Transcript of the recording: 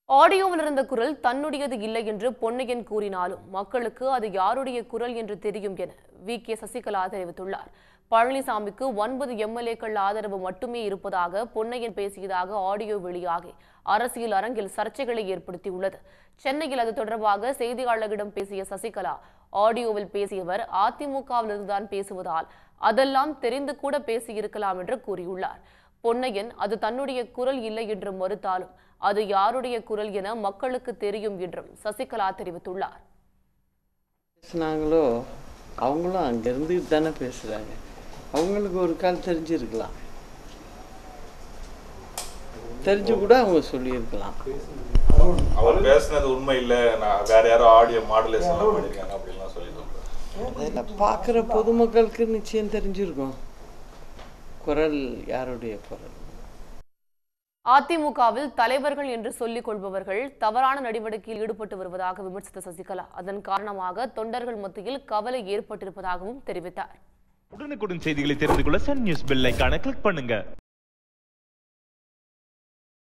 ஆடியோவில் இருந்த குரல் தன்னுடையது இல்லை என்று பொன்னையன் கூறினாலும் மக்களுக்கு அது யாருடைய குரல் என்று தெரியும் என வி.கே. சசிகலா தெரிவித்துள்ளார். பழனிசாமிக்கு 9 எம்எல்ஏக்கள் ஆதரவு மட்டுமே இருப்பதாக பொன்னையன் பேசியதாக ஆடியோ வெளியாகி அரசியல் அரங்கில் சர்ச்சைகளை ஏற்படுத்தியுள்ளது. சென்னையில் அது தொடர்பாக செய்தியாளர்களிடம் பேசிய சசிகலா, ஆடியோவில் பேசியவர் அதிமுகவிலிருந்துதான் பேசுவதால் அதெல்லாம் தெரிந்து கூட பேசியிருக்கலாம் என்று கூறியுள்ளார். பொன்னையன் அது தன்னுடைய குரல் இல்லை என்று மறுத்தாலும் அது யாருடைய குரல் என மக்களுக்கு தெரியும் என்றும் சசிகலா தெரிவித்துள்ளார். பேசினாங்களோ அவங்களும் அங்கிருந்து தானே பேசுறாங்க. அவங்களுக்கு ஒரு கால் தெரிஞ்சிருக்கலாம், தெரிஞ்சு கூட அவங்க சொல்லியிருக்கலாம். அவர் பேசினது உண்மை இல்லை, நான் வேற யாரோ ஆடியோ மாடுலேஷன் பண்ணிருக்காங்க அப்படின்லாம் சொல்லியிருக்கோம். பார்க்குற பொதுமக்களுக்கு நிச்சயம் தெரிஞ்சிருக்கும் குரல் யாருடைய குரல். அதிமுகவில் தலைவர்கள் என்று சொல்லிக் கொள்பவர்கள் தவறான நடவடிக்கையில் ஈடுபட்டு வருவதாக விமர்சித்த சசிகலா, அதன் காரணமாக தொண்டர்கள் மத்தியில் கவலை ஏற்பட்டிருப்பதாகவும் தெரிவித்தார். உடனுக்குடன் செய்திகளை தெரிந்து கொள்ள சன் நியூஸ் பெல் ஐகானை கிளிக் பண்ணுங்க.